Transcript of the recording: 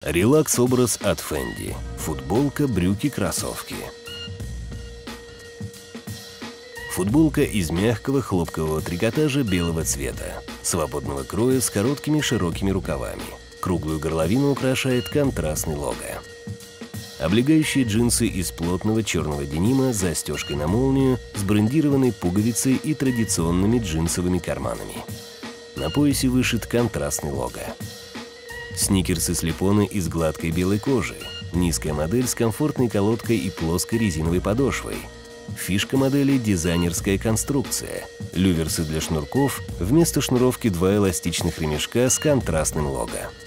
Релакс-образ от Fendi. Футболка, брюки, кроссовки. Футболка из мягкого хлопкового трикотажа белого цвета, свободного кроя с короткими широкими рукавами. Круглую горловину украшает контрастный лого. Облегающие джинсы из плотного черного денима с застежкой на молнию, с брендированной пуговицей и традиционными джинсовыми карманами. На поясе вышит контрастный лого. Сникерсы-слипоны из гладкой белой кожи. Низкая модель с комфортной колодкой и плоской резиновой подошвой. Фишка модели – дизайнерская конструкция. Люверсы для шнурков, вместо шнуровки 2 эластичных ремешка с контрастным лого.